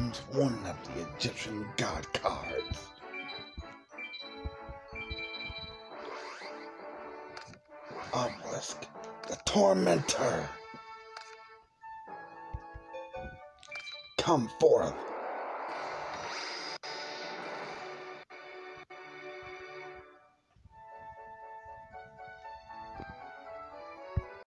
becomes one of the Egyptian god cards. Obelisk, the Tormentor. Come forth